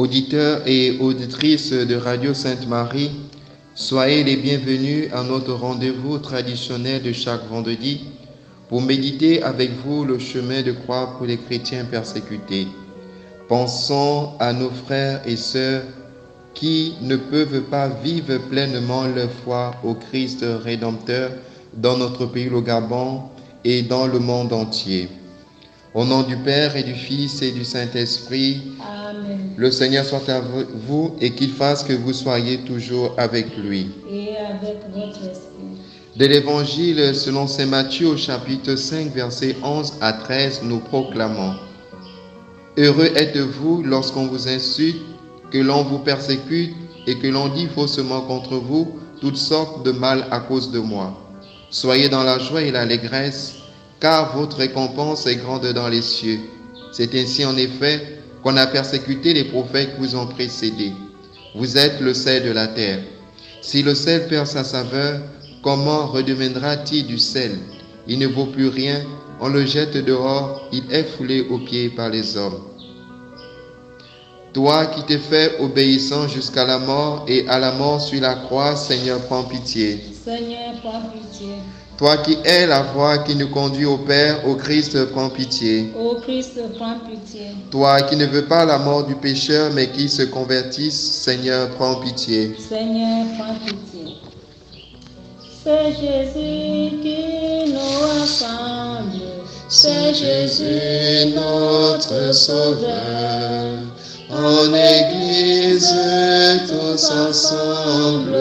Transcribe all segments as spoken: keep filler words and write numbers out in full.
Auditeurs et auditrices de Radio Sainte-Marie, soyez les bienvenus à notre rendez-vous traditionnel de chaque vendredi pour méditer avec vous le chemin de croix pour les chrétiens persécutés. Pensons à nos frères et sœurs qui ne peuvent pas vivre pleinement leur foi au Christ Rédempteur dans notre pays, le Gabon, et dans le monde entier. Au nom du Père et du Fils et du Saint-Esprit, Amen. Le Seigneur soit avec vous et qu'il fasse que vous soyez toujours avec lui. Et avec votre esprit. De l'Évangile selon saint Matthieu au chapitre cinq, versets onze à treize, nous proclamons: Heureux êtes-vous lorsqu'on vous insulte, que l'on vous persécute et que l'on dit faussement contre vous toutes sortes de mal à cause de moi. Soyez dans la joie et l'allégresse, car votre récompense est grande dans les cieux. C'est ainsi en effet qu'on a persécuté les prophètes qui vous ont précédés. Vous êtes le sel de la terre. Si le sel perd sa saveur, comment redeviendra-t-il du sel? Il ne vaut plus rien, on le jette dehors, il est foulé aux pieds par les hommes. Toi qui t'es fait obéissant jusqu'à la mort et à la mort sur la croix, Seigneur, prends pitié. Seigneur, prends pitié. Toi qui es la voie qui nous conduit au Père, au Christ, prends pitié. Ô Christ, prends pitié. Toi qui ne veux pas la mort du pécheur, mais qui se convertisse, Seigneur, prends pitié. Seigneur, prends pitié. C'est Jésus qui nous rassemble. C'est Jésus notre Sauveur. En Église, tous ensemble,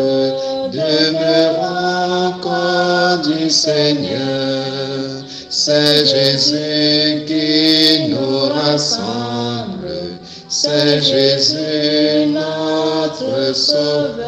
demeurons corps du Seigneur. C'est Jésus qui nous rassemble. C'est Jésus notre Sauveur.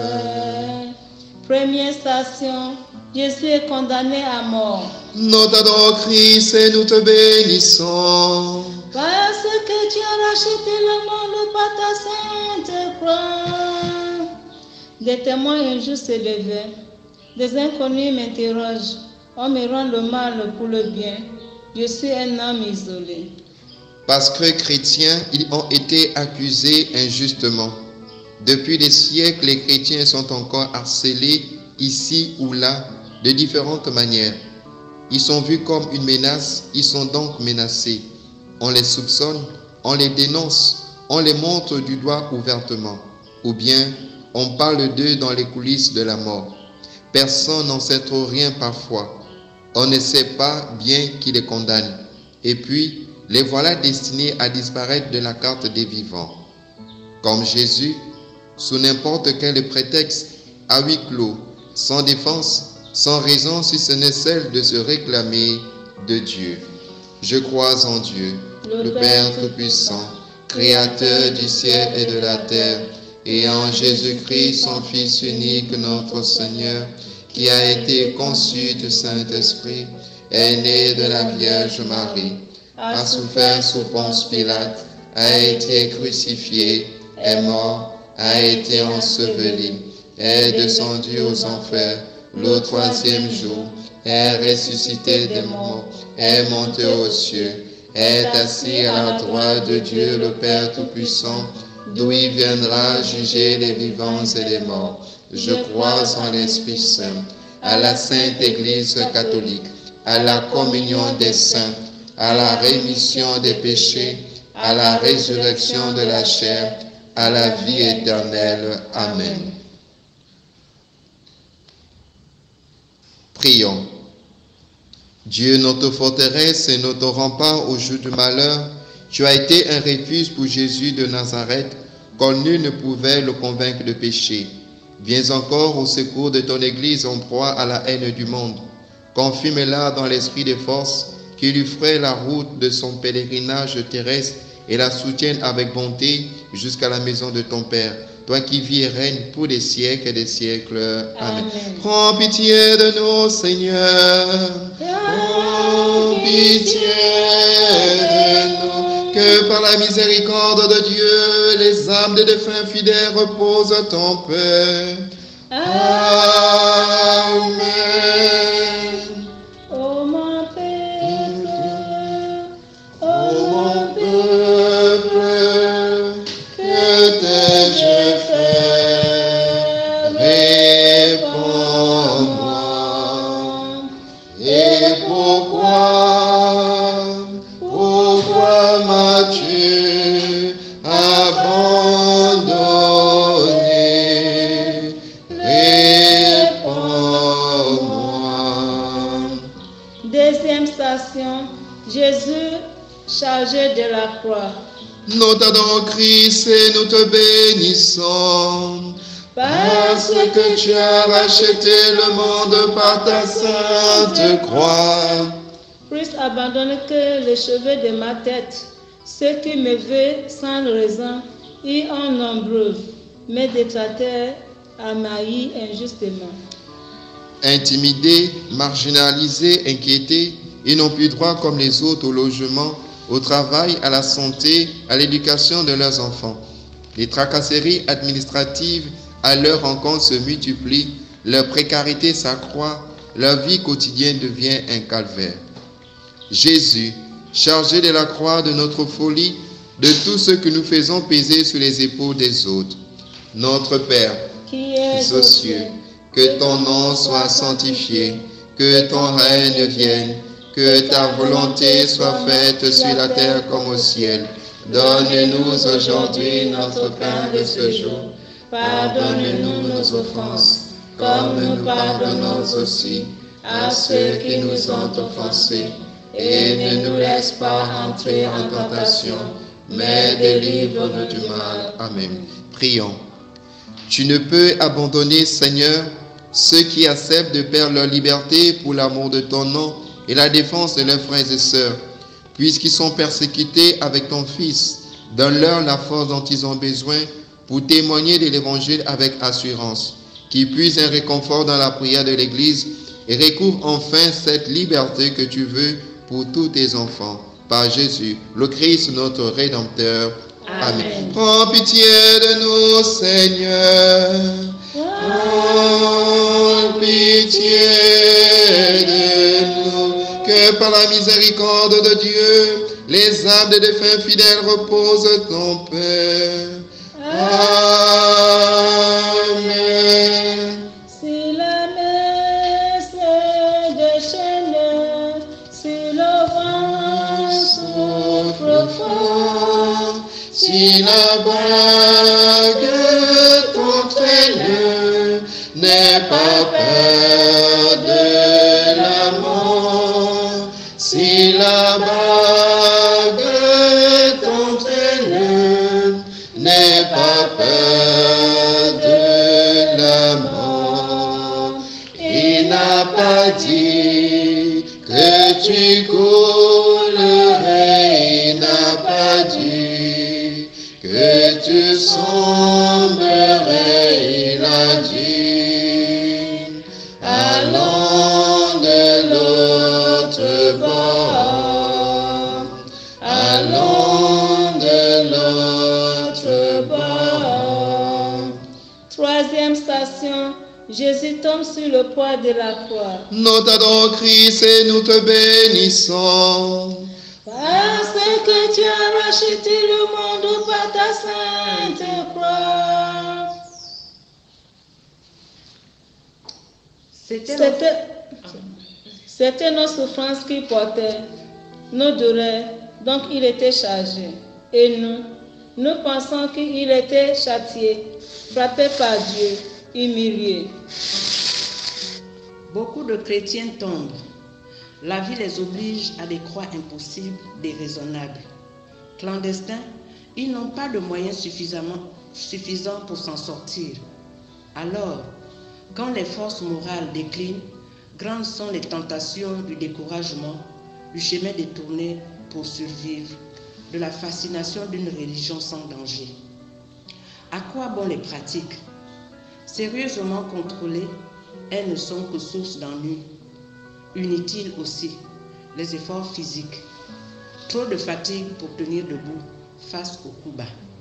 Première station, Jésus est condamné à mort. Nous t'adorons, Christ, et nous te bénissons. Parce que tu as racheté le monde par ta sainte croix. Des témoins injustes s'élevaient. Des inconnus m'interrogent. On me rend le mal pour le bien. Je suis un homme isolé. Parce que chrétiens, ils ont été accusés injustement. Depuis des siècles, les chrétiens sont encore harcelés ici ou là de différentes manières. Ils sont vus comme une menace, ils sont donc menacés. On les soupçonne, on les dénonce, on les montre du doigt ouvertement. Ou bien, on parle d'eux dans les coulisses de la mort. Personne n'en sait trop rien parfois. On ne sait pas bien qui les condamne. Et puis, les voilà destinés à disparaître de la carte des vivants. Comme Jésus, sous n'importe quel prétexte, à huis clos, sans défense, sans raison si ce n'est celle de se réclamer de Dieu. Je crois en Dieu, le Père Tout-Puissant, Créateur du ciel et de la terre, et en Jésus-Christ, son Fils unique, notre Seigneur, qui a été conçu du Saint-Esprit, est né de la Vierge Marie, a souffert sous Ponce Pilate, a été crucifié, est mort, a été enseveli, est descendu aux enfers, le troisième jour, est ressuscité des morts, est monté aux cieux, est assis à la droite de Dieu le Père Tout-Puissant, d'où il viendra juger les vivants et les morts. Je crois en l'Esprit Saint, à la Sainte Église catholique, à la communion des saints, à la rémission des péchés, à la résurrection de la chair, à la vie éternelle. Amen. Prions. Dieu, notre forteresse et notre rempart au jour du malheur, tu as été un refuge pour Jésus de Nazareth, quand nul ne pouvait le convaincre de péché. Viens encore au secours de ton Église en proie à la haine du monde. Confirme-la dans l'esprit des forces, qui lui ferait la route de son pèlerinage terrestre et la soutienne avec bonté jusqu'à la maison de ton Père, toi qui vis et règnes pour des siècles et des siècles. Amen. Amen. Prends pitié de nous, Seigneur. Prends pitié de nous. Que par la miséricorde de Dieu, les âmes des défunts fidèles reposent à ton paix. Amen. Ô mon peuple, ô mon peuple, que t'ai-je fait? Réponds-moi. Et pourquoi, pourquoi m'as-tu abandonné? Réponds-moi. Deuxième station, Jésus chargé de la croix. Nous t'adorons Christ et nous te bénissons. Parce que tu as racheté le monde par ta sainte croix. Christ abandonne que les cheveux de ma tête. Ceux qui me veulent sans raison, ils sont nombreux. Mes détracteurs m'haïssent injustement. Intimidés, marginalisés, inquiétés, ils n'ont plus droit comme les autres au logement, au travail, à la santé, à l'éducation de leurs enfants. Les tracasseries administratives à leur rencontre se multiplient, leur précarité s'accroît, leur vie quotidienne devient un calvaire. Jésus, chargé de la croix de notre folie, de tout ce que nous faisons peser sur les épaules des autres. Notre Père, Qui est aux cieux, que ton nom soit sanctifié, que ton règne vienne, que ta volonté soit faite sur la terre comme au ciel. Donne-nous aujourd'hui notre pain de ce jour. Pardonne-nous nos offenses, comme nous pardonnons aussi à ceux qui nous ont offensés. Et ne nous laisse pas entrer en tentation, mais délivre-nous du mal. Amen. Prions. Tu ne peux abandonner, Seigneur, ceux qui acceptent de perdre leur liberté pour l'amour de ton nom et la défense de leurs frères et sœurs, puisqu'ils sont persécutés avec ton Fils. Donne-leur la force dont ils ont besoin pour témoigner de l'Évangile avec assurance, qu'ils puissent un réconfort dans la prière de l'Église et recouvre enfin cette liberté que tu veux pour tous tes enfants. Par Jésus, le Christ, notre Rédempteur. Amen. Amen. Prends pitié de nous, Seigneur. Prends pitié de nous. Que par la miséricorde de Dieu, les âmes des défunts fidèles reposent en paix. Amen. Si la mer se déchaîne, si le vent souffle fort, si la vague t'entraîne, n'aie pas peur de la mort. Si la vague t'entraîne, n'aie pas peur de la mort. Il n'a pas dit que tu coulerais, il n'a pas dit que tu sombrerais, il a dit, allons de l'autre bord, allons de l'autre bord. Troisième station, Jésus tombe sur le poids de la croix. Nous t'adorons Christ et nous te bénissons. Parce que tu as racheté le monde par ta sainte croix. C'était C'était nos souffrances qu'il portait, nos douleurs, donc il était chargé. Et nous, nous pensons qu'il était châtié, frappé par Dieu, humilié. Beaucoup de chrétiens tombent. La vie les oblige à des croix impossibles, déraisonnables. Clandestins, ils n'ont pas de moyens suffisamment, suffisants pour s'en sortir. Alors, quand les forces morales déclinent, grandes sont les tentations du découragement, du chemin détourné pour survivre, de la fascination d'une religion sans danger. À quoi bon les pratiques? Sérieusement contrôlées, elles ne sont que source d'ennui. Inutiles aussi, les efforts physiques. Trop de fatigue pour tenir debout face au coup bas.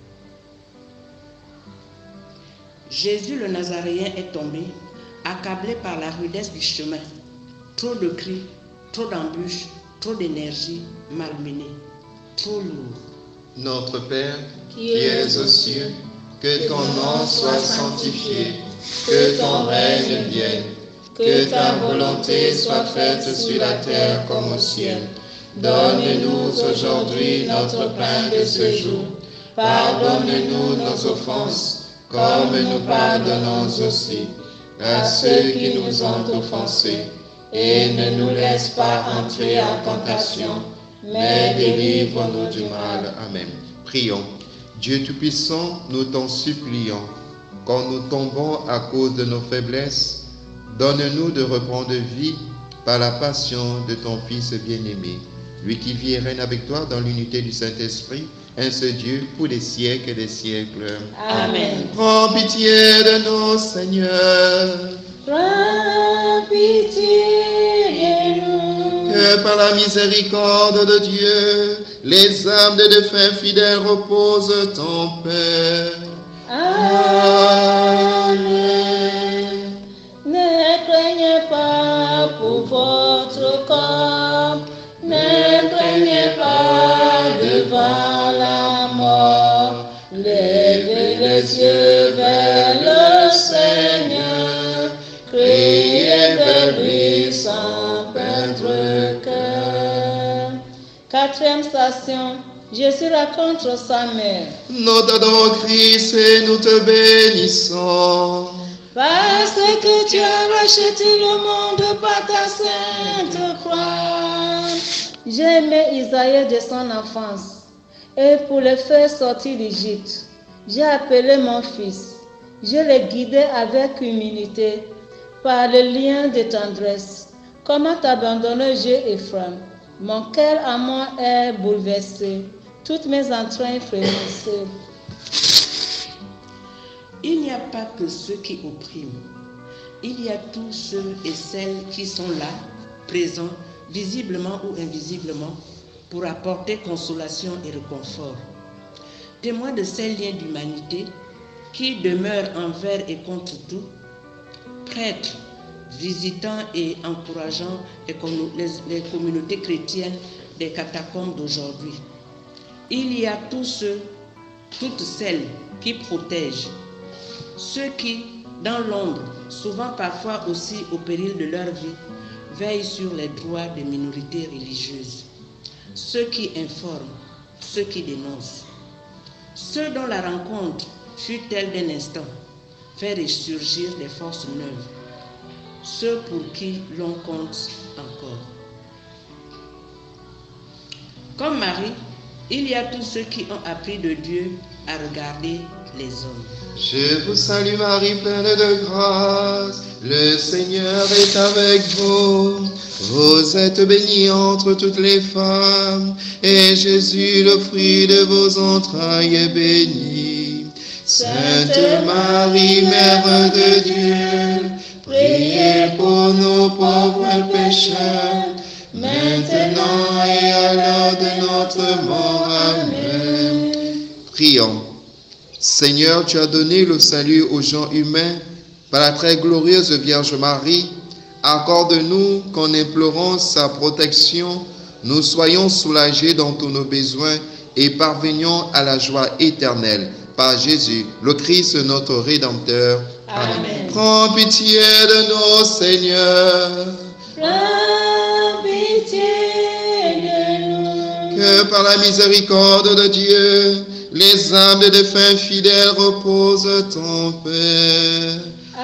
Jésus le Nazaréen est tombé, accablé par la rudesse du chemin. Trop de cris, trop d'embûches, trop d'énergie malmenée, trop lourd. Notre Père, qui es aux cieux, que ton nom soit sanctifié, que ton règne vienne, que ta volonté soit faite sur la terre comme au ciel. Donne-nous aujourd'hui notre pain de ce jour. Pardonne-nous nos offenses, comme nous pardonnons aussi à ceux qui nous ont offensés. Et ne nous laisse pas entrer en tentation, mais délivre-nous du mal. Amen. Prions. Dieu Tout-Puissant, nous t'en supplions, quand nous tombons à cause de nos faiblesses, donne-nous de reprendre vie par la passion de ton Fils bien-aimé, lui qui vit et règne avec toi dans l'unité du Saint-Esprit, un seul Dieu, pour les siècles des siècles. Amen. Prends pitié de nous, Seigneur. Prends pitié de nous. Que par la miséricorde de Dieu, les âmes des défunts fidèles reposent en paix. Amen. Ne craignez pas pour votre corps, ne craignez pas devant la mort. Levez les yeux vers le Seigneur, criez vers lui sans perdre cœur. Quatrième station, Jésus rencontre sa mère. Nous t'adorons, Christ, et nous te bénissons. Parce que tu as racheté le monde par ta sainte croix. J'ai aimé Isaïe de son enfance, et pour le faire sortir d'Égypte, j'ai appelé mon fils. Je l'ai guidé avec humilité, par le lien de tendresse. Comment t'abandonner, Dieu Ephraim? Mon cœur à moi est bouleversé, toutes mes entrailles frémissent. Il n'y a pas que ceux qui oppriment. Il y a tous ceux et celles qui sont là, présents, visiblement ou invisiblement, pour apporter consolation et réconfort. Témoins de ces liens d'humanité qui demeurent envers et contre tout, prêtres, visitant et encourageant les, les, les communautés chrétiennes des catacombes d'aujourd'hui. Il y a tous ceux, toutes celles qui protègent, ceux qui, dans l'ombre, souvent parfois aussi au péril de leur vie, veillent sur les droits des minorités religieuses, ceux qui informent, ceux qui dénoncent, ceux dont la rencontre fut telle d'un instant, fait ressurgir des forces neuves, ceux pour qui l'on compte encore. Comme Marie, il y a tous ceux qui ont appris de Dieu à regarder les hommes. Je vous salue Marie, pleine de grâce, le Seigneur est avec vous. Vous êtes bénie entre toutes les femmes, et Jésus, le fruit de vos entrailles, est béni. Sainte Marie, Mère de Dieu, priez pour nous pauvres pécheurs, maintenant et à l'heure de notre mort. Amen. Prions. Seigneur, tu as donné le salut aux gens humains par la très glorieuse Vierge Marie. Accorde-nous qu'en implorant sa protection, nous soyons soulagés dans tous nos besoins et parvenions à la joie éternelle. Par Jésus, le Christ, notre Rédempteur. Amen. Amen. Prends pitié de nous, Seigneur. Prends pitié de nous. Que par la miséricorde de Dieu, les âmes des défunts fidèles reposent en paix.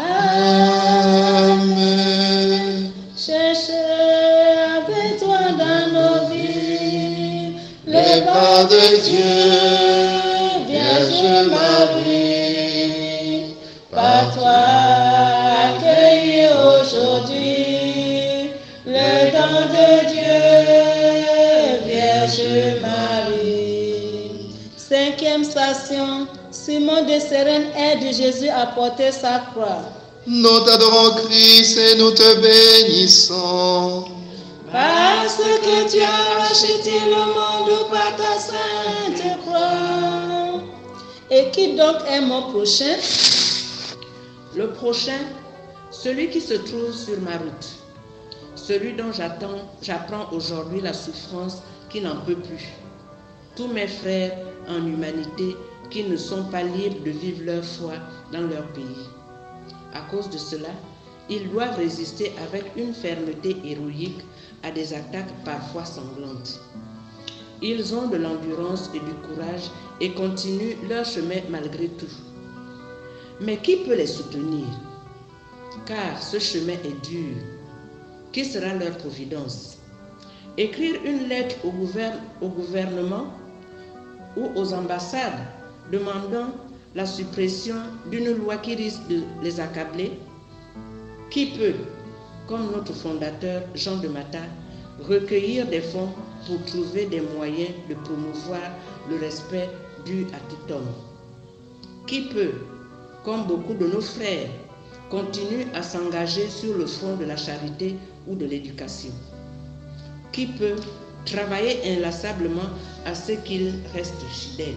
Amen. Cherchez avec toi dans nos vies les pas de Dieu, Vierge Marie. Par toi accueillis aujourd'hui le don de Dieu, Vierge Marie. Cinquième station, Simon de Cyrène aide Jésus à porter sa croix. Nous t'adorons, Christ, et nous te bénissons. Parce que tu as racheté le monde par ta sainte croix. Et qui donc est mon prochain? Le prochain, celui qui se trouve sur ma route, celui dont j'attends, j'apprends aujourd'hui la souffrance qui n'en peut plus. Tous mes frères en humanité qui ne sont pas libres de vivre leur foi dans leur pays. À cause de cela, ils doivent résister avec une fermeté héroïque à des attaques parfois sanglantes. Ils ont de l'endurance et du courage et continuent leur chemin malgré tout. Mais qui peut les soutenir? Car ce chemin est dur. Qui sera leur providence? Écrire une lettre au, gouverne, au gouvernement ou aux ambassades demandant la suppression d'une loi qui risque de les accabler? Qui peut, comme notre fondateur Jean de Matha, recueillir des fonds pour trouver des moyens de promouvoir le respect dû à tout homme? Qui peut, comme beaucoup de nos frères, continuer à s'engager sur le front de la charité ou de l'éducation? Qui peut travailler inlassablement à ce qu'ils restent fidèles?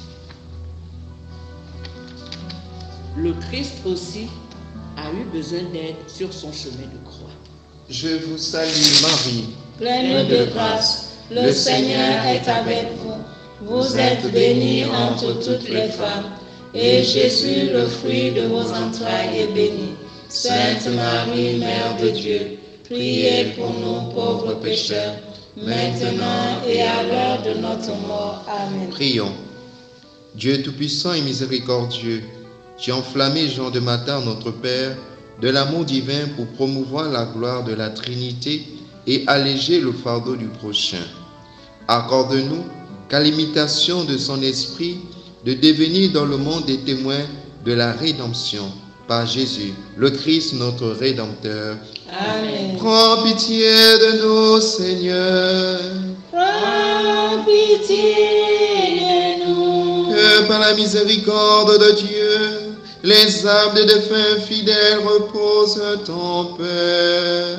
Le Christ aussi a eu besoin d'aide sur son chemin de croix. Je vous salue Marie, pleine de grâce, le Seigneur est avec vous. Vous êtes bénie entre toutes les femmes, et Jésus, le fruit de vos entrailles, est béni. Sainte Marie, Mère de Dieu, priez pour nous pauvres pécheurs, maintenant et à l'heure de notre mort. Amen. Prions. Dieu Tout-Puissant et Miséricordieux, tu as enflammé Jean de Matha, notre Père, de l'amour divin pour promouvoir la gloire de la Trinité et alléger le fardeau du prochain. Accorde-nous qu'à l'imitation de son esprit, de devenir dans le monde des témoins de la rédemption par Jésus, le Christ notre Rédempteur. Amen. Prends pitié de nous, Seigneur. Prends pitié de nous. Que par la miséricorde de Dieu, les âmes des défunts fidèles reposent en paix.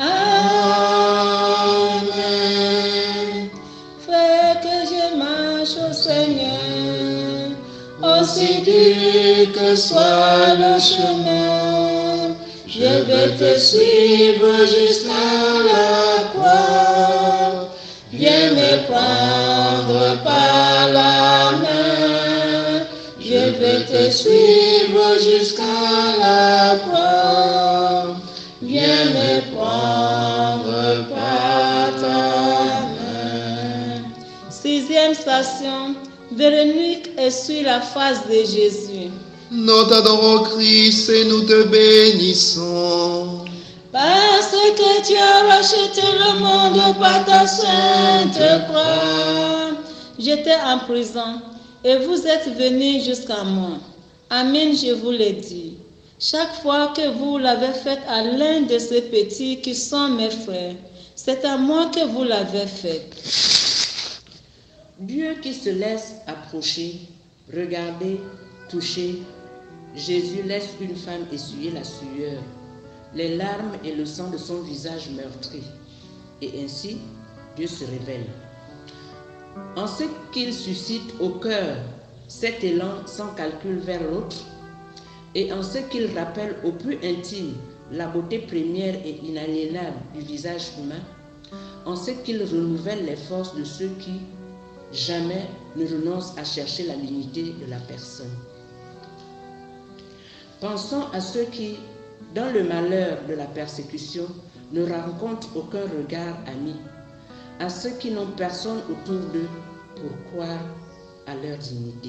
Amen. Fais que je marche au Seigneur, aussi dur que soit le chemin. Je vais te suivre jusqu'à la croix. Viens me prendre par la main. Je vais te suivre jusqu'à la croix. Viens me prendre par ta main. Sixième station, Véronique essuie la face de Jésus. Nous t'adorons Christ et nous te bénissons. Parce que tu as racheté le monde par ta sainte croix. J'étais en prison et vous êtes venus jusqu'à moi. Amen, je vous l'ai dit. Chaque fois que vous l'avez fait à l'un de ces petits qui sont mes frères, c'est à moi que vous l'avez fait. Dieu qui se laisse approcher, regarder, toucher, Jésus laisse une femme essuyer la sueur, les larmes et le sang de son visage meurtri. Et ainsi, Dieu se révèle. En ce qu'il suscite au cœur cet élan sans calcul vers l'autre, et en ce qu'il rappelle au plus intime la beauté première et inaliénable du visage humain, en ce qu'il renouvelle les forces de ceux qui jamais ne renoncent à chercher la dignité de la personne. Pensons à ceux qui, dans le malheur de la persécution, ne rencontrent aucun regard ami, à ceux qui n'ont personne autour d'eux pour croire à leur dignité.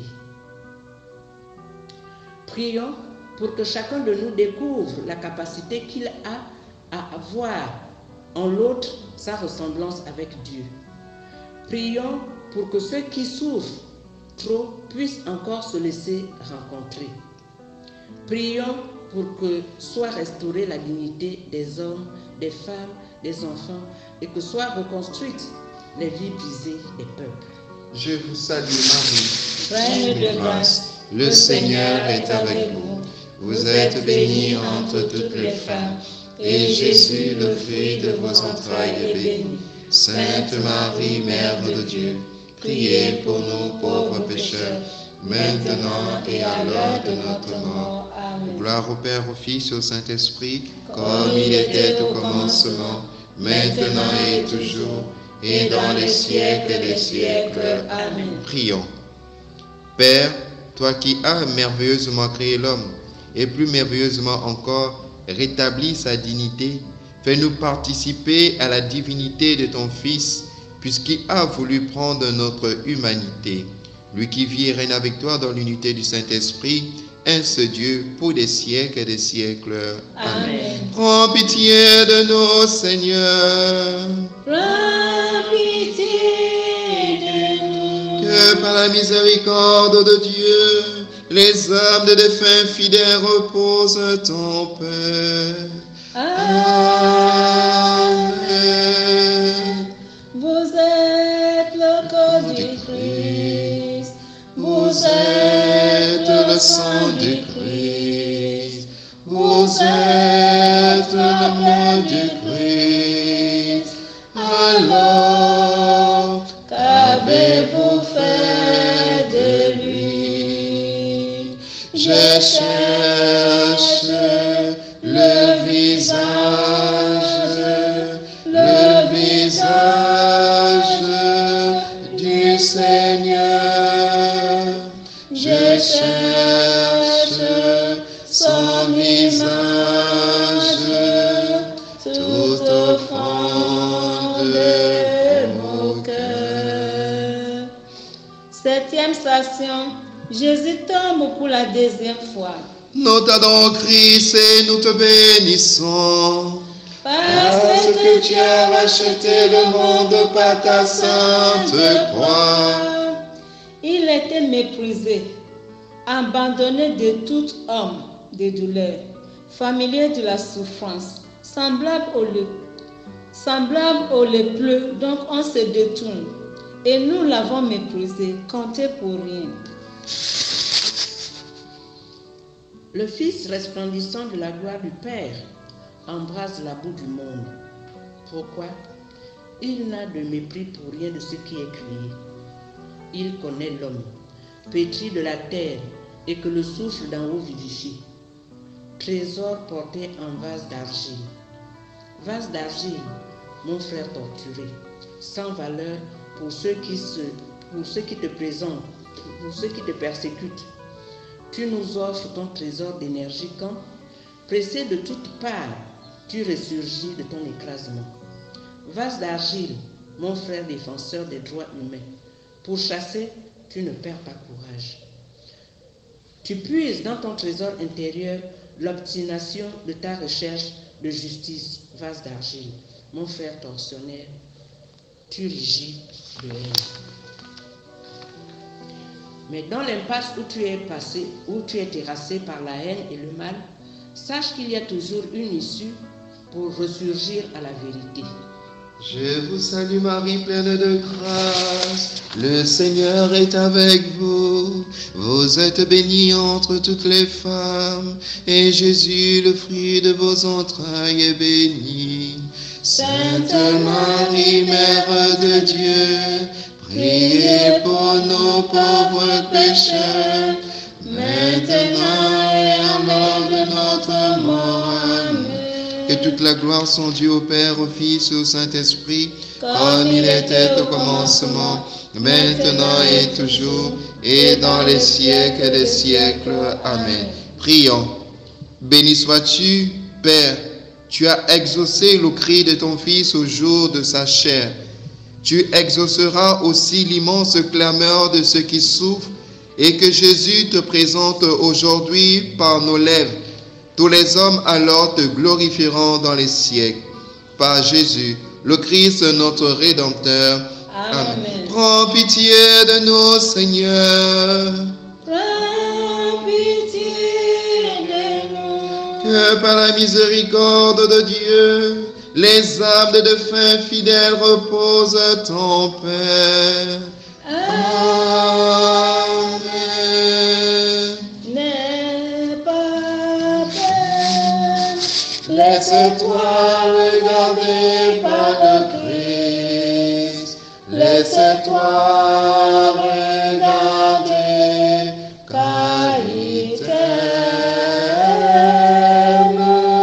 Prions pour que chacun de nous découvre la capacité qu'il a à avoir en l'autre sa ressemblance avec Dieu. Prions pour que ceux qui souffrent trop puissent encore se laisser rencontrer. Prions pour que soit restaurée la dignité des hommes, des femmes, des enfants et que soient reconstruites les vies brisées des peuples. Je vous salue Marie, Reine de grâce, le Seigneur est avec vous. Vous êtes bénie entre toutes les femmes, et Jésus, le fruit de vos entrailles, est béni. Sainte Marie, Mère de Dieu, priez pour nous pauvres pécheurs, maintenant et à l'heure de notre mort. Amen. Gloire au Père, au Fils et au Saint-Esprit, comme il était au commencement, maintenant et toujours, et dans les siècles des siècles. Amen. Prions. Père, toi qui as merveilleusement créé l'homme, et plus merveilleusement encore rétabli sa dignité, fais-nous participer à la divinité de ton Fils, puisqu'il a voulu prendre notre humanité. Lui qui vit et règne avec toi dans l'unité du Saint-Esprit, un seul Dieu, pour des siècles et des siècles. Amen. Amen. Prends pitié de nous, Seigneur. Prends pitié de nous. Que par la miséricorde de Dieu, les âmes des défunts fidèles reposent en paix. Amen. Vous êtes le corps du Christ. Vous êtes le sang du Christ. Vous êtes le corps du Christ. Alors, qu'avez-vous fait de lui? Je cherche le visage, le visage du Seigneur. Je cherche son visage tout au fond de mon cœur. Septième station, Jésus tombe pour la deuxième fois. Nous t'adorons, Christ, et nous te bénissons. Parce que tu as racheté le monde par ta sainte croix. Il était méprisé, abandonné de tout homme de douleur, familier de la souffrance, semblable au lépreux, semblable au lépreux, donc on se détourne. Et nous l'avons méprisé, compté pour rien. Le Fils resplendissant de la gloire du Père embrase la boue du monde. Pourquoi? Il n'a de mépris pour rien de ce qui est créé. Il connaît l'homme, pétri de la terre et que le souffle d'en haut vivifie. Trésor porté en vase d'argile. Vase d'argile, mon frère torturé, sans valeur pour ceux qui, se, pour ceux qui te présentent, pour ceux qui te persécutent. Tu nous offres ton trésor d'énergie quand, pressé de toutes parts, tu ressurgis de ton écrasement. Vase d'argile, mon frère défenseur des droits humains, pour chasser, tu ne perds pas courage. Tu puises dans ton trésor intérieur l'obstination de ta recherche de justice, vase d'argile, mon frère tortionnaire, tu rugis de haine. Mais dans l'impasse où tu es passé, où tu es terrassé par la haine et le mal, sache qu'il y a toujours une issue pour ressurgir à la vérité. Je vous salue Marie, pleine de grâce, le Seigneur est avec vous. Vous êtes bénie entre toutes les femmes, et Jésus, le fruit de vos entrailles, est béni. Sainte Marie, Mère de Dieu, priez pour nos pauvres pécheurs, maintenant et à l'heure de notre mort. Amen. Que toute la gloire soit due au Père, au Fils et au Saint-Esprit, comme il était au commencement, maintenant et toujours, et dans les siècles des siècles. Amen. Prions. Béni sois-tu, Père, tu as exaucé le cri de ton Fils au jour de sa chair. Tu exauceras aussi l'immense clameur de ceux qui souffrent, et que Jésus te présente aujourd'hui par nos lèvres. Tous les hommes alors te glorifieront dans les siècles. Par Jésus, le Christ, notre Rédempteur. Amen. Amen. Prends pitié de nous, Seigneur. Prends pitié de nous. Que par la miséricorde de Dieu, les âmes des défunts fidèles reposent en paix. Amen. N'aie pas peur, laisse-toi regarder par le Christ. Laisse-toi regarder, car il t'aime.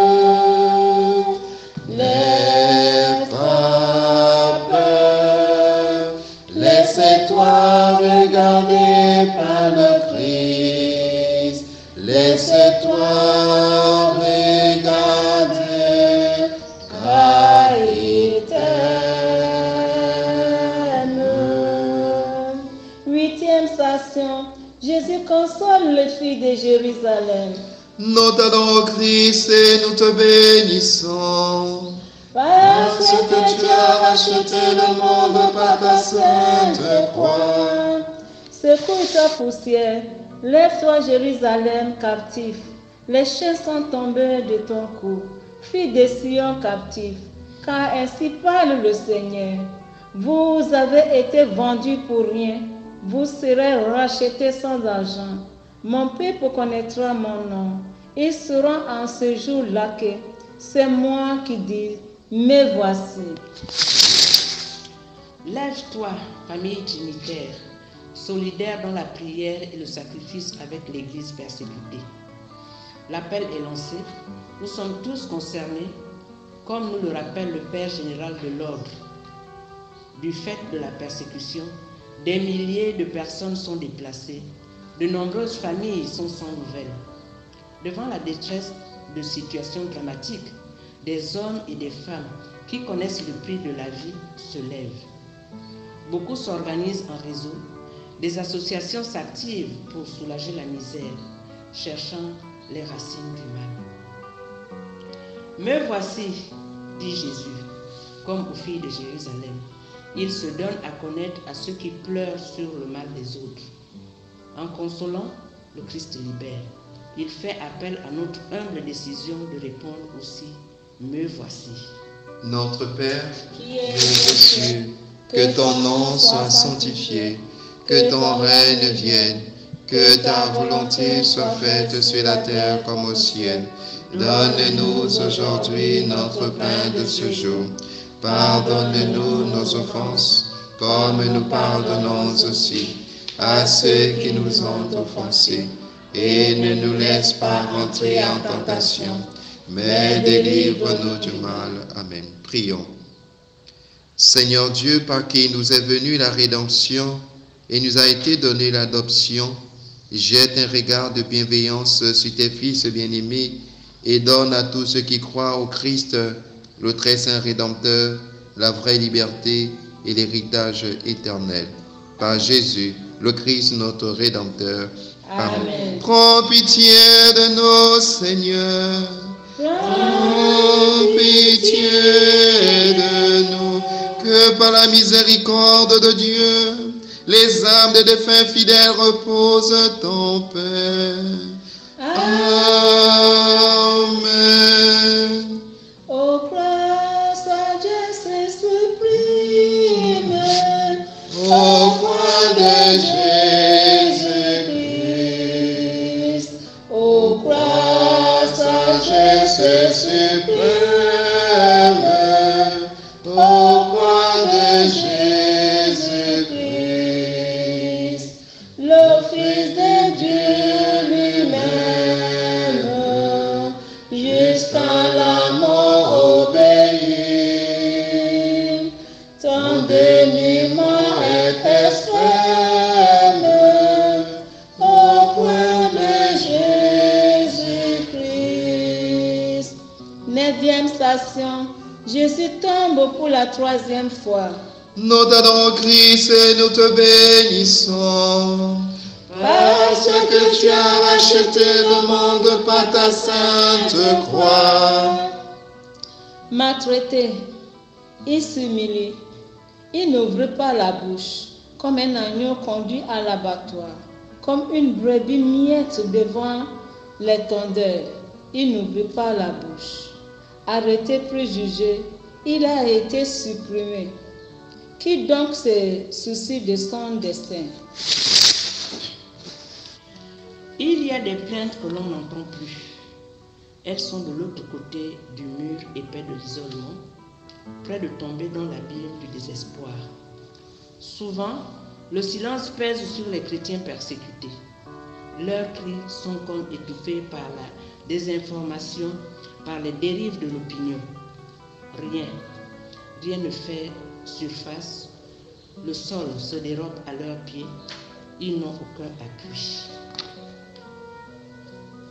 N'aie pas peur, laisse-toi regarder par le Christ. laisse-toi regarder, car il t'aime. Huitième station, Jésus console les filles de Jérusalem. Nous t'adorons, Christ, et nous te bénissons. Parce que tu as racheté le monde par ta sainte croix. Secoue ta poussière, lève-toi Jérusalem captif. Les chaînes sont tombées de ton cou, fille de Sion captif, car ainsi parle le Seigneur. Vous avez été vendus pour rien, vous serez rachetés sans argent. Mon peuple connaîtra mon nom. Ils seront en ce jour-là que c'est moi qui dis, me voici. Lève-toi, famille trinitaire, solidaire dans la prière et le sacrifice avec l'Église persécutée. L'appel est lancé. Nous sommes tous concernés, comme nous le rappelle le Père général de l'ordre. Du fait de la persécution, des milliers de personnes sont déplacées. De nombreuses familles sont sans nouvelles. Devant la détresse de situations dramatiques, des hommes et des femmes qui connaissent le prix de la vie se lèvent. Beaucoup s'organisent en réseau. Des associations s'activent pour soulager la misère, cherchant les racines du mal. Me voici, dit Jésus, comme aux filles de Jérusalem. Il se donne à connaître à ceux qui pleurent sur le mal des autres. En consolant, le Christ libère. Il fait appel à notre humble décision de répondre aussi, me voici. Notre Père, Qui est aux cieux, que ton nom soit sanctifié, que ton règne vienne, que ta volonté soit faite sur la terre comme au ciel. Donne-nous aujourd'hui notre pain de ce jour. Pardonne-nous nos offenses, comme nous pardonnons aussi à ceux qui nous ont offensés. Et ne nous laisse pas entrer en tentation, mais délivre-nous du mal. Amen. Prions. Seigneur Dieu, par qui nous est venue la rédemption et nous a été donnée l'adoption, jette un regard de bienveillance sur tes fils bien-aimés et donne à tous ceux qui croient au Christ, le très saint Rédempteur, la vraie liberté et l'héritage éternel. Par Jésus, le Christ, notre Rédempteur. Amen. Amen. Prends pitié de nous, Seigneur. Prends pitié de nous. Que par la miséricorde de Dieu, les âmes des défunts fidèles reposent en paix. Amen. Ô croix, sagesse suprême, Au croix de Jésus-Christ, ô croix, sagesse suprême, ô croix de Jésus-Christ, le Fils de Dieu lui-même, jusqu'à la mort obéit, ton dénuement est extrême, au point de Jésus-Christ. Neuvième station, Jésus tombe pour la troisième fois. Nous t'adorons, Christ, et nous te bénissons. Parce que tu as racheté le monde par ta sainte croix. Maltraité, il s'humilie. Il n'ouvre pas la bouche, comme un agneau conduit à l'abattoir, comme une brebis muette devant les tondeurs. Il n'ouvre pas la bouche. Arrêté, préjugé, il a été supprimé. Qui donc se soucie de son destin? Il y a des plaintes que l'on n'entend plus. Elles sont de l'autre côté du mur épais de l'isolement, près de tomber dans l'abîme du désespoir. Souvent, le silence pèse sur les chrétiens persécutés. Leurs cris sont comme étouffés par la désinformation, par les dérives de l'opinion. Rien, rien ne fait surface. Le sol se dérobe à leurs pieds. Ils n'ont aucun appui.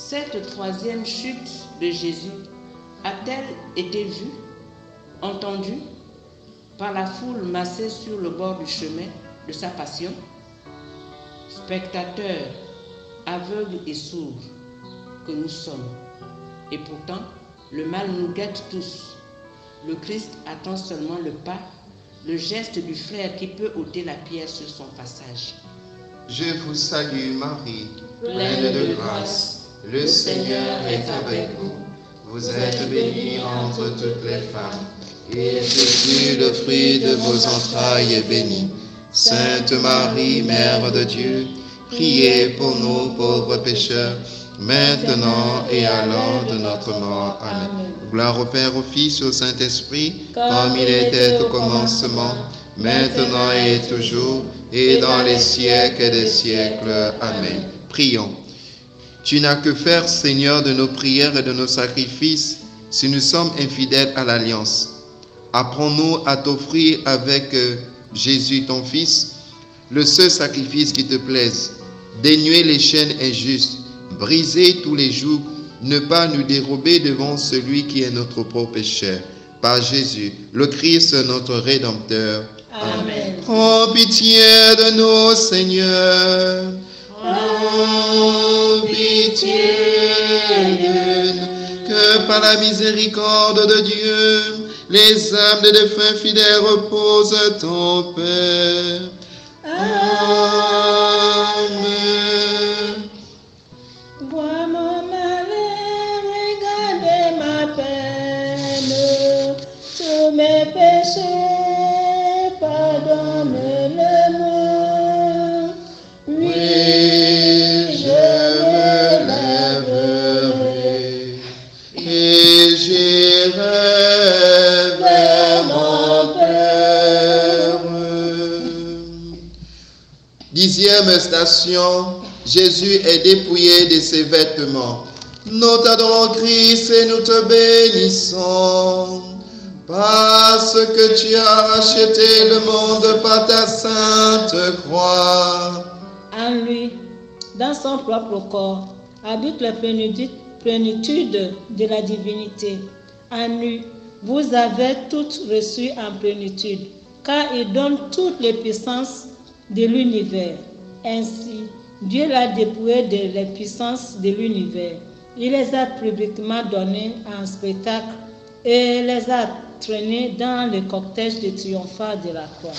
Cette troisième chute de Jésus a-t-elle été vue, entendue par la foule massée sur le bord du chemin de sa passion? Spectateurs, aveugles et sourds que nous sommes. Et pourtant, le mal nous guette tous. Le Christ attend seulement le pas, le geste du frère qui peut ôter la pierre sur son passage. Je vous salue Marie, pleine de grâce. Le Seigneur est avec vous. Vous êtes bénie entre toutes les femmes, et Jésus, le fruit de vos entrailles, est béni. Sainte Marie, Mère de Dieu, priez pour nous pauvres pécheurs, maintenant et à l'heure de notre mort. Amen. Gloire au Père, au Fils, au Saint-Esprit, comme il était au commencement, maintenant et toujours, et dans les siècles des siècles. Amen. Prions. Tu n'as que faire, Seigneur, de nos prières et de nos sacrifices si nous sommes infidèles à l'alliance. Apprends-nous à t'offrir avec Jésus, ton Fils, le seul sacrifice qui te plaise, dénuer les chaînes injustes, briser tous les jours, ne pas nous dérober devant celui qui est notre propre pécheur. Par Jésus, le Christ, notre Rédempteur. Amen. Prends pitié de nous, Seigneur. Prends pitié de nous. Que par la miséricorde de Dieu, les âmes des défunts fidèles reposent en paix. Amen. Vois mon malheur, regardez ma peine, tous mes péchés, pardonne-le-moi. Oui, je me lèverai et j'irai vers mon Père. Dixième station, Jésus est dépouillé de ses vêtements. Nous t'adorons Christ et nous te bénissons, parce que tu as racheté le monde par ta sainte croix. En lui, dans son propre corps, habite la plénitude, plénitude de la divinité. En lui, vous avez toutes reçu en plénitude, car il donne toutes les puissances de l'univers. Ainsi, Dieu l'a dépouillé de les puissances de l'univers. Il les a publiquement données en spectacle et les a traînées dans le cortège de triomphal de la croix.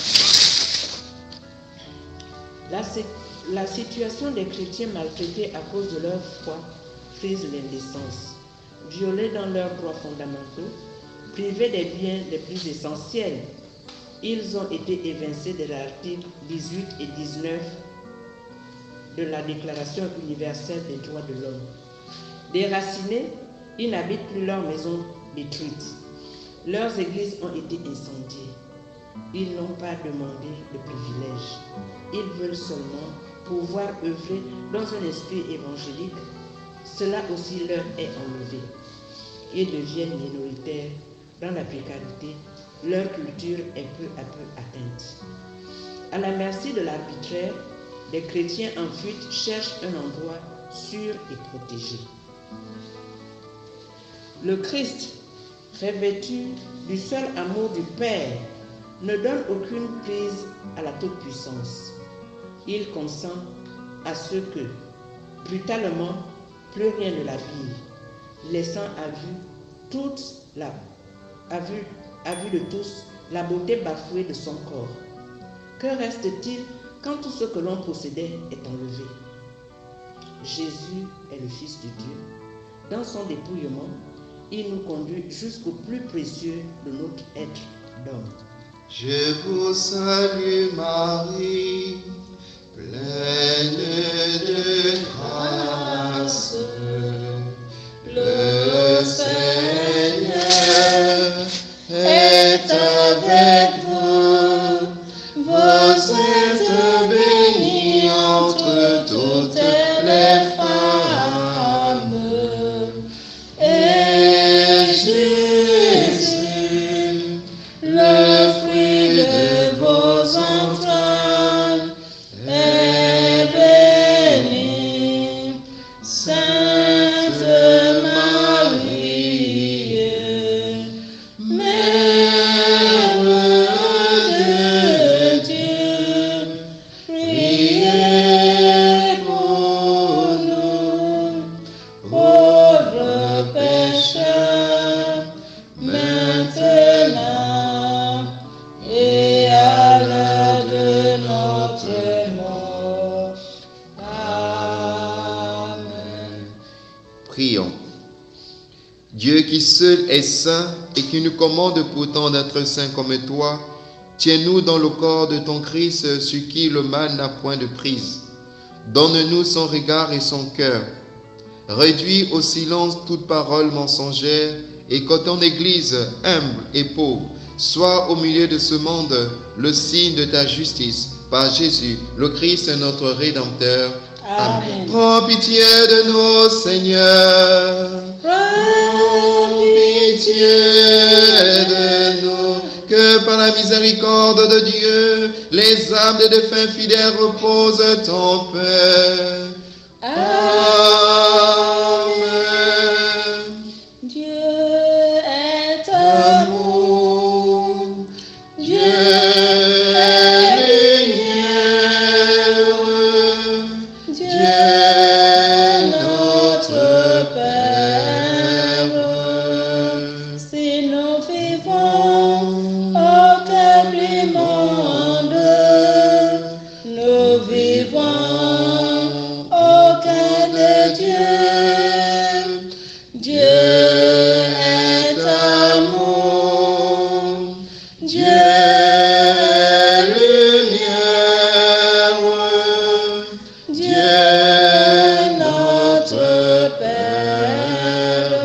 La, la situation des chrétiens maltraités à cause de leur foi frise l'indécence, violés dans leurs droits fondamentaux, privés des biens les plus essentiels. Ils ont été évincés de l'article dix-huit et dix-neuf de la Déclaration universelle des droits de l'homme. Déracinés, ils n'habitent plus leurs maisons détruites. Leurs églises ont été incendiées. Ils n'ont pas demandé de privilèges. Ils veulent seulement pouvoir œuvrer dans un esprit évangélique. Cela aussi leur est enlevé. Ils deviennent minoritaires dans la précarité. Leur culture est peu à peu atteinte. À la merci de l'arbitraire, les chrétiens en fuite cherchent un endroit sûr et protégé. Le Christ, revêtu du seul amour du Père, ne donne aucune prise à la toute-puissance. Il consent à ce que, brutalement, plus rien ne l'habille, laissant à vue toute la, à vue, à vue de tous la beauté bafouée de son corps. Que reste-t-il quand tout ce que l'on possédait est enlevé? Jésus est le Fils de Dieu. Dans son dépouillement, il nous conduit jusqu'au plus précieux de notre être d'homme. Je vous salue Marie, pleine de grâce. Le Seigneur est avec vous. Vous êtes bénie entre toutes les femmes. Et Jésus, le fruit de vos entrailles, est béni. Saint Prions. Dieu qui seul est saint et qui nous commande pourtant d'être saints comme toi, tiens-nous dans le corps de ton Christ sur qui le mal n'a point de prise. Donne-nous son regard et son cœur. Réduis au silence toute parole mensongère et que ton Église, humble et pauvre, soit au milieu de ce monde le signe de ta justice. Par Jésus, le Christ, notre Rédempteur. Amen. Prends pitié de nous, Seigneur. Prends pitié de nous. Que par la miséricorde de Dieu, les âmes des défunts fidèles reposent en paix. Amen. Dieu est amour. Dieu est lumière. Dieu notre Père. Si nous vivons au cœur du monde, nous vivons au cœur de Dieu. Dieu est amour. Dieu est lumière. Dieu notre Père.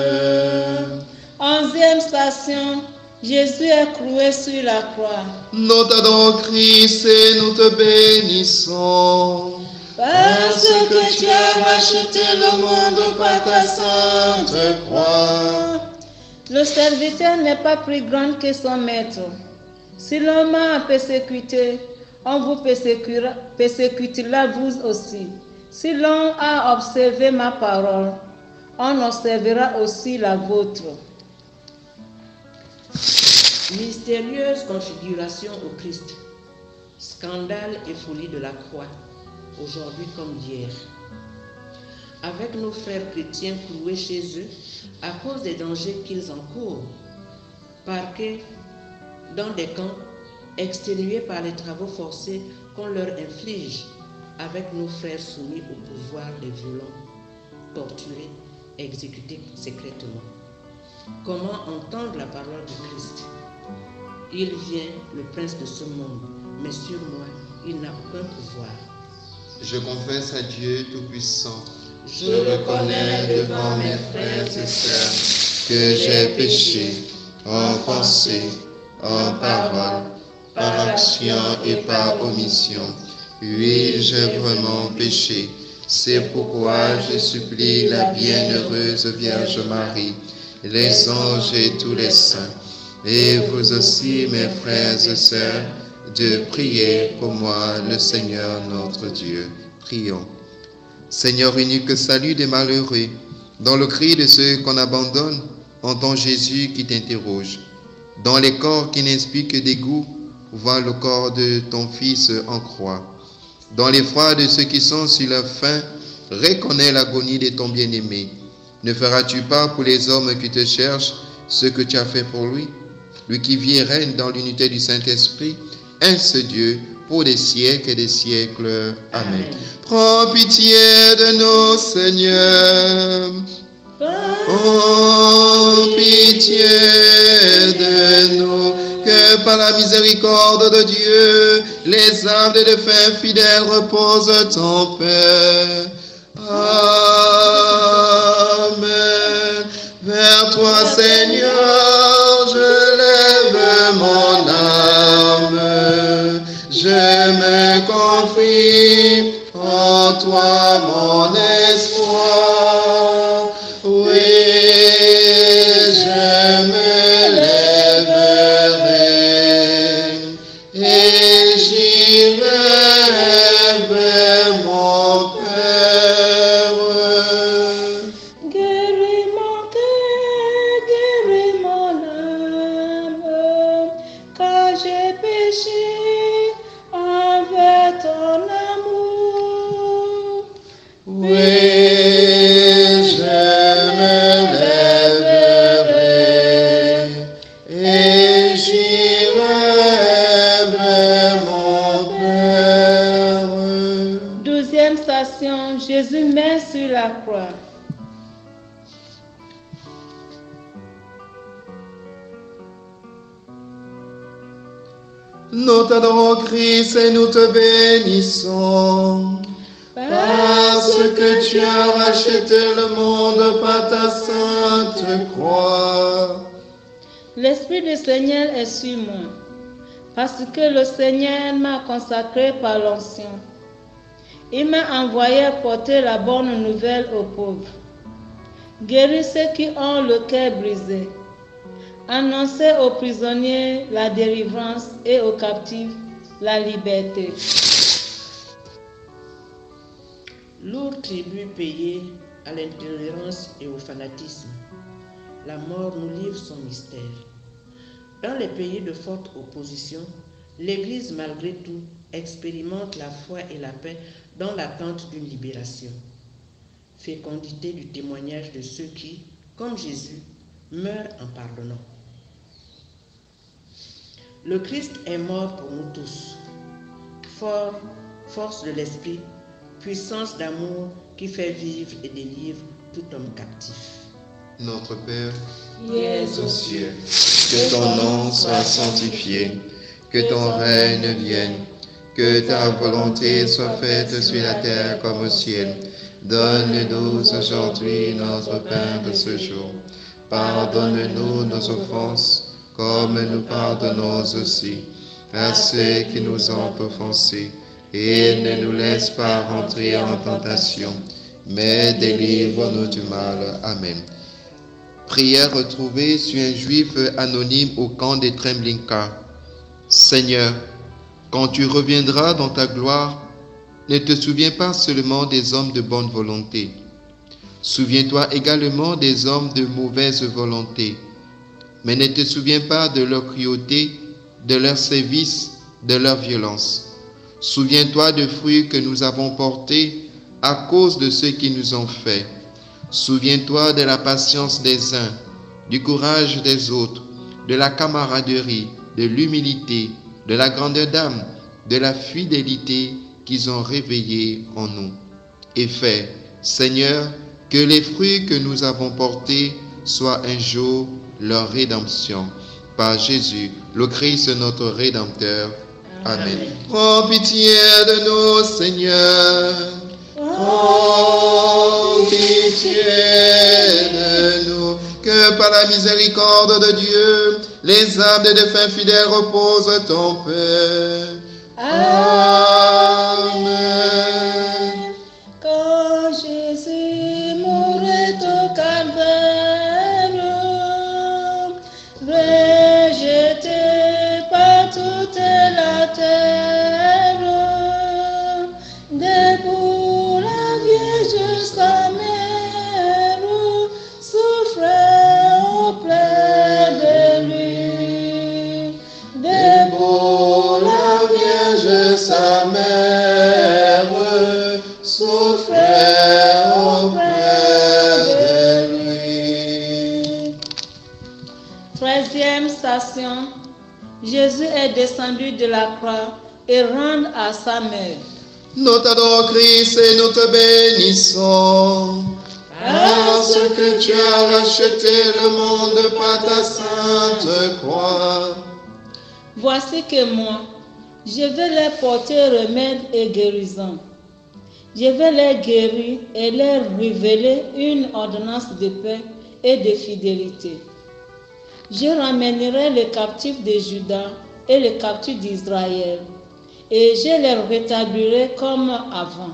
Onzième station, Jésus est cloué sur la croix. Nous t'adorons, Christ, et nous te bénissons. Parce que tu as racheté le monde par ta sainte croix. Le serviteur n'est pas plus grand que son maître. Si l'homme m'a persécuté, on vous persécutera, persécutera vous aussi. Si l'on a observé ma parole, on observera aussi la vôtre. Mystérieuse configuration au Christ. Scandale et folie de la croix, aujourd'hui comme hier. Avec nos frères chrétiens cloués chez eux à cause des dangers qu'ils encourent, parqués dans des camps, exténués par les travaux forcés qu'on leur inflige, avec nos frères soumis au pouvoir des violents, torturés, exécutés secrètement. Comment entendre la parole du Christ? Il vient, le prince de ce monde, mais sur moi, il n'a aucun pouvoir. Je confesse à Dieu Tout-Puissant. Je reconnais devant mes frères et sœurs que j'ai péché en pensée, en parole, par action et par omission. Oui, j'ai vraiment péché. C'est pourquoi je supplie la bienheureuse Vierge Marie, les anges et tous les saints, et vous aussi, mes frères et sœurs, de prier pour moi, le Seigneur notre Dieu. Prions. Seigneur unique, salut des malheureux, dans le cri de ceux qu'on abandonne, entends Jésus qui t'interroge. Dans les corps qui n'inspirent que dégoût, vois le corps de ton Fils en croix. Dans l'effroi de ceux qui sont sur leur faim, reconnais l'agonie de ton bien-aimé. Ne feras-tu pas pour les hommes qui te cherchent ce que tu as fait pour lui? Lui qui vit et règne dans l'unité du Saint-Esprit, un seul Dieu, pour des siècles et des siècles. Amen. Amen. Prends pitié de nous, Seigneur. Prends pitié de nous, que par la miséricorde de Dieu, les âmes des défunts fidèles reposent en paix. Amen. Vers toi, Seigneur, je lève mon âme. Je me confie en toi, mon espoir. Oui, je me lèverai et j'irai vers mon Père. Guéris mon cœur, guéris mon âme, car j'ai péché envers ton amour. Oui, je me lèverai et j'irai vers mon Père. Douzième station, Jésus meurt sur la croix. Nous t'adorons Christ et nous te bénissons. Parce que tu as racheté le monde par ta sainte croix. L'Esprit du Seigneur est sur moi, parce que le Seigneur m'a consacré par l'onction. Il m'a envoyé porter la bonne nouvelle aux pauvres, guérir ceux qui ont le cœur brisé, annoncer aux prisonniers la délivrance et aux captifs la liberté. Lourd tribut payé à l'intolérance et au fanatisme, la mort nous livre son mystère. Dans les pays de forte opposition, l'Église, malgré tout, expérimente la foi et la paix dans l'attente d'une libération. Fécondité du témoignage de ceux qui, comme Jésus, meurent en pardonnant. Le Christ est mort pour nous tous. Fort, force de l'esprit, puissance d'amour qui fait vivre et délivre tout homme captif. Notre Père, qui es aux cieux, que ton nom soit sanctifié, que ton règne vienne, que ta volonté soit faite sur la terre comme au ciel. Donne-nous aujourd'hui notre pain de ce jour. Pardonne-nous nos offenses, comme nous pardonnons aussi à ceux qui nous ont offensés. Et ne nous laisse pas rentrer en tentation, mais délivre-nous du mal. Amen. Prière retrouvée sur un juif anonyme au camp des Treblinka. Seigneur, quand tu reviendras dans ta gloire, ne te souviens pas seulement des hommes de bonne volonté. Souviens-toi également des hommes de mauvaise volonté, mais ne te souviens pas de leur cruauté, de leur sévice, de leur violence. Souviens-toi des fruits que nous avons portés à cause de ceux qui nous ont fait. Souviens-toi de la patience des uns, du courage des autres, de la camaraderie, de l'humilité, de la grandeur d'âme, de la fidélité qu'ils ont réveillée en nous. Et fais, Seigneur, que les fruits que nous avons portés soient un jour leur rédemption. Par Jésus, le Christ, notre Rédempteur. Amen. Prends pitié de nous, Seigneur. Prends pitié de nous. Que par la miséricorde de Dieu, les âmes des défunts fidèles reposent en paix. Amen. Quand Jésus mourait au calvaire, rejeté par toute la terre, debout la Vierge sa mère souffrait auprès de lui. Debout la Vierge sa mère souffrait auprès de lui. Treizième station. Jésus est descendu de la croix et rend à sa mère. Nous t'adorons Christ et nous te bénissons. Parce que tu as racheté le monde par ta sainte croix. Voici que moi, je vais leur porter remède et guérison. Je vais les guérir et leur révéler une ordonnance de paix et de fidélité. Je ramènerai les captifs de Juda et les captifs d'Israël, et je les rétablirai comme avant.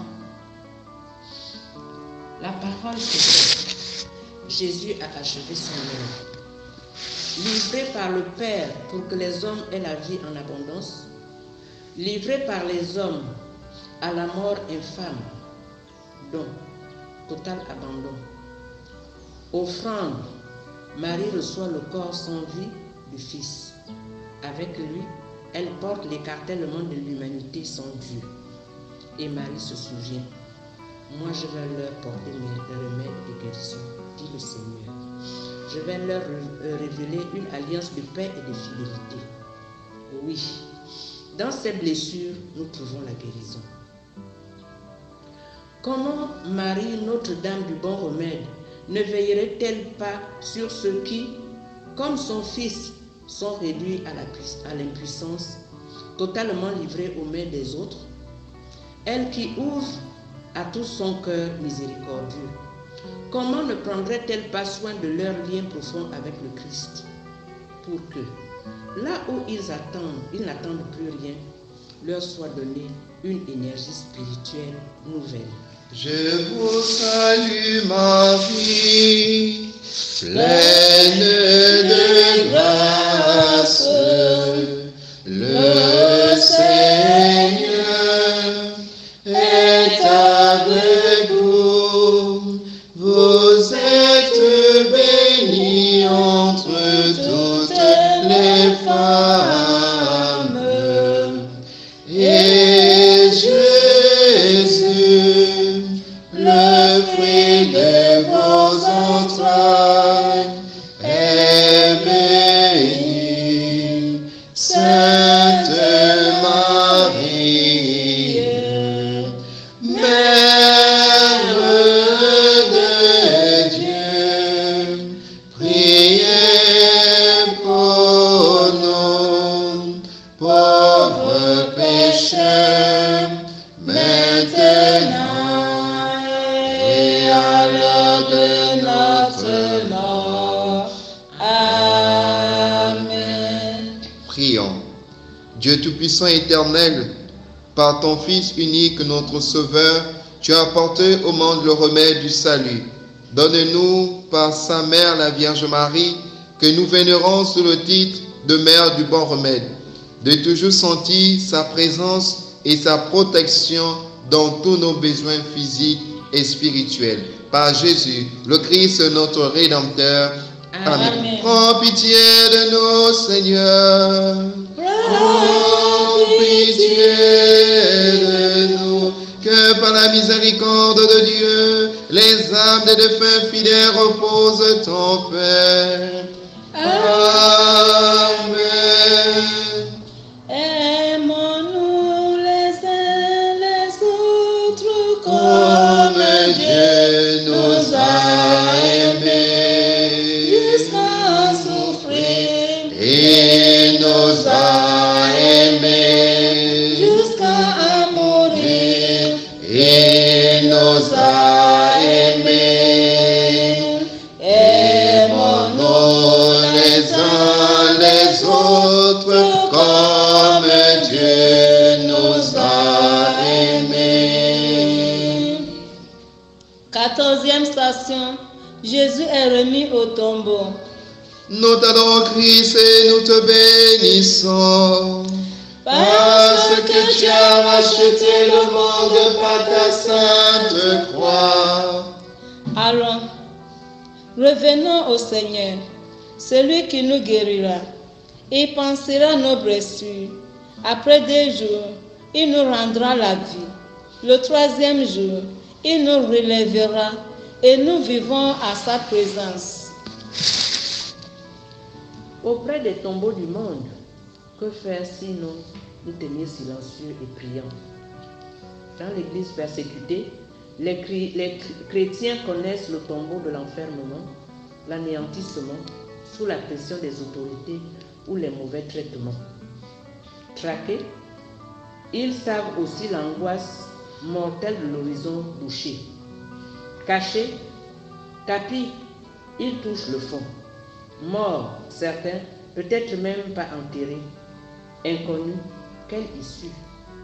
La parole est faite. Jésus a achevé son œuvre. Livré par le Père pour que les hommes aient la vie en abondance, livré par les hommes à la mort infâme, don, total abandon. Offrande, Marie reçoit le corps sans vie du Fils. Avec lui, elle porte l'écartèlement de l'humanité sans Dieu. Et Marie se souvient, moi je vais leur porter mes remèdes de guérison, dit le Seigneur. Je vais leur révéler une alliance de paix et de fidélité. Oui, dans ces blessures, nous trouvons la guérison. Comment Marie, Notre-Dame du bon remède, ne veillerait-elle pas sur ceux qui, comme son Fils, sont réduits à l'impuissance, totalement livrée aux mains des autres, elle qui ouvre à tout son cœur miséricordieux, comment ne prendrait-elle pas soin de leur lien profond avec le Christ, pour que, là où ils attendent, ils n'attendent plus rien, leur soit donné une énergie spirituelle nouvelle. Je vous salue Marie, pleine de grâce, le Seigneur est avec vous. Vous êtes bénie entre toutes les femmes, et Jésus, le fruit de vos entrailles, est béni. Sainte Marie, Mère de Dieu, priez pour nous, pauvres pécheurs, maintenant et à l'heure de notre mort. Amen. Prions. Dieu Tout-Puissant et Éternel, par ton Fils unique, notre Sauveur, tu as apporté au monde le remède du salut. Donne-nous, par sa mère, la Vierge Marie, que nous vénérons sous le titre de Mère du bon remède, de toujours sentir sa présence et sa protection dans tous nos besoins physiques et spirituels. Par Jésus, le Christ, notre Rédempteur. Amen. Amen. Prends pitié de nous, Seigneur. Prends pitié de nous. Que par la miséricorde de Dieu, les âmes des défunts fidèles reposent en paix. Amen. Aimons-nous les uns les autres comme Dieu nous a aimés, jusqu'à souffrir, et nous a aimés, jusqu'à mourir, et nous a aimés. Aimons-nous les uns les autres comme Dieu nous a aimés. Quatorzième station, Jésus est remis au tombeau. Nous t'adorons Christ et nous te bénissons. Parce que tu as racheté le monde par ta sainte croix. Allons, revenons au Seigneur, celui qui nous guérira. Il pansera nos blessures. Après deux jours, il nous rendra la vie. Le troisième jour, il nous relèvera et nous vivons à sa présence. Auprès des tombeaux du monde, que faire sinon nous tenir silencieux et priants? Dans l'église persécutée, les, cri- les chrétiens connaissent le tombeau de l'enfermement, l'anéantissement, sous la pression des autorités ou les mauvais traitements. Traqués, ils savent aussi l'angoisse mortelle de l'horizon bouché. Cachés, tapis, ils touchent le fond. Morts, certains, peut-être même pas enterrés. Inconnus, quelle issue?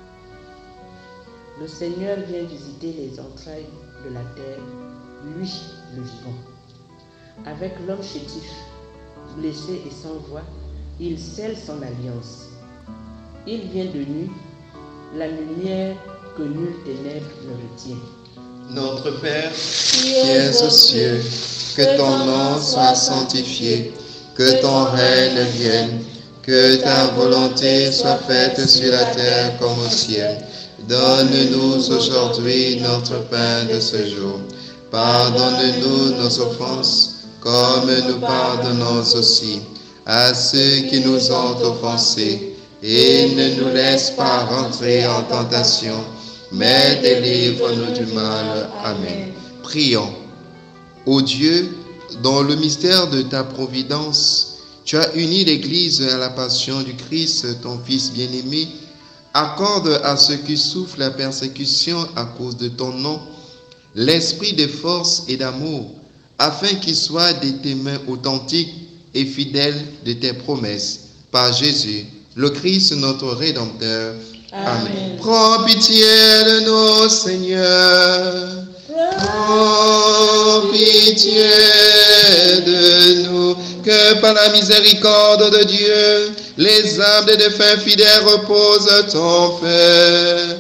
Le Seigneur vient visiter les entrailles de la terre, lui, le vivant. Avec l'homme chétif, blessé et sans voix, il scelle son alliance. Il vient de nuit, la lumière que nulle ténèbre ne retient. Notre Père, qui es aux cieux, que ton nom soit sanctifié, que ton règne vienne, que ta volonté soit faite sur la terre comme au ciel. Donne-nous aujourd'hui notre pain de ce jour. Pardonne-nous nos offenses, comme nous pardonnons aussi à ceux qui nous ont offensés. Et ne nous laisse pas rentrer en tentation, mais délivre-nous du mal. Amen. Prions. Ô Dieu, dans le mystère de ta providence, tu as uni l'Église à la passion du Christ, ton Fils bien-aimé, Accorde à ceux qui souffrent la persécution à cause de ton nom l'esprit de force et d'amour, afin qu'ils soient des témoins authentiques et fidèles de tes promesses. Par Jésus, le Christ, notre Rédempteur. Amen. Amen. Prends pitié de nous, Seigneur. Prends pitié de nous, que par la miséricorde de Dieu, les âmes des défunts fidèles reposent en paix.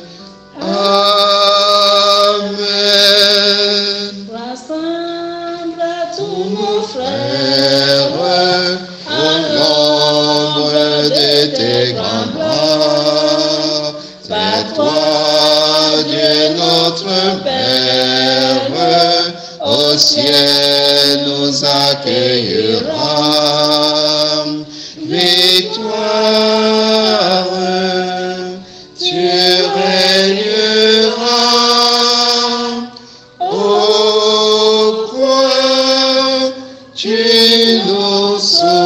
Amen. Rassemble tous nos frères Au nombre de tes grands bras, c'est toi, Dieu notre Père, au ciel nous accueillera. Victoire, tu régneras. Ô croix, tu nous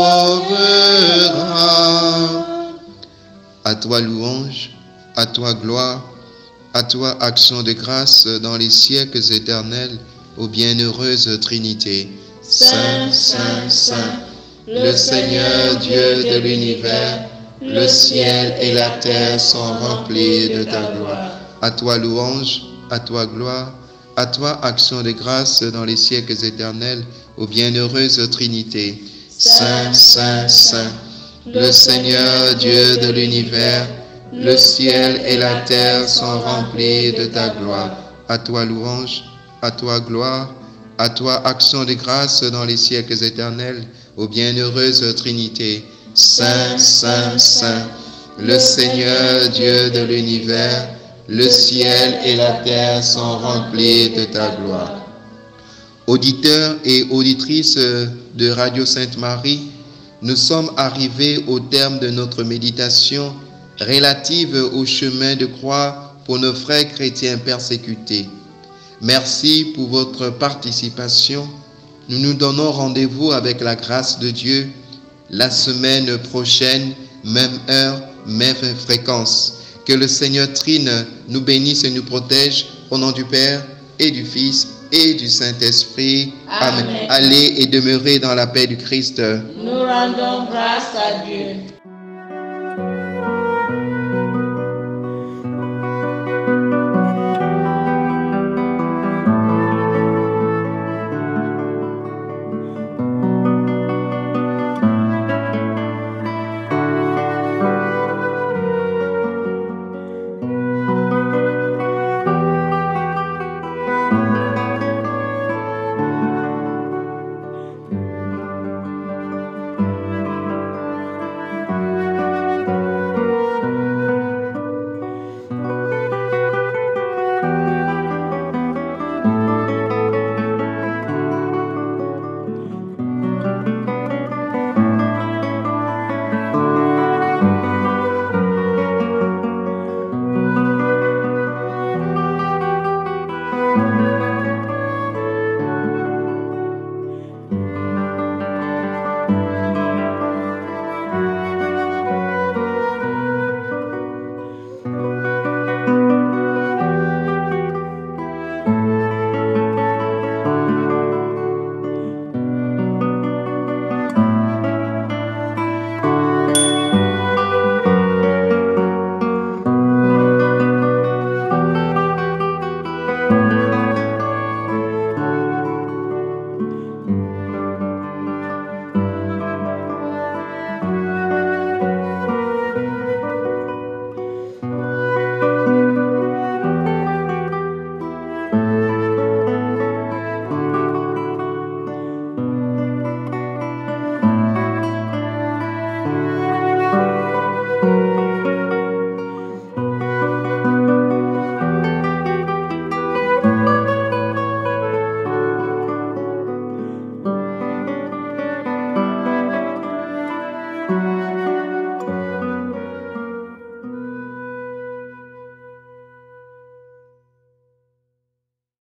sauveras. À toi louange, à toi gloire, à toi action de grâce dans les siècles éternels, ô bienheureuse Trinité. Saint, Saint, Saint, le Seigneur Dieu de l'univers, le ciel et la terre sont remplis de ta gloire. À toi louange, à toi gloire, à toi action de grâce dans les siècles éternels, ô bienheureuse Trinité. Saint, Saint, Saint, le Seigneur Dieu de l'univers, le ciel et la terre sont remplis de ta gloire. À toi louange, à toi gloire, à toi action de grâce dans les siècles éternels, ô bienheureuse Trinité. Saint, Saint, Saint, le Seigneur Dieu de l'univers, le ciel et la terre sont remplis de ta gloire. Auditeurs et auditrices de Radio Sainte-Marie, nous sommes arrivés au terme de notre méditation relative au chemin de croix pour nos frères chrétiens persécutés. Merci pour votre participation. Nous nous donnons rendez-vous avec la grâce de Dieu la semaine prochaine, même heure, même fréquence. Que le Seigneur Trine nous bénisse et nous protège au nom du Père et du Fils et du Saint-Esprit. Amen. Amen. Allez et demeurez dans la paix du Christ. Nous rendons grâce à Dieu.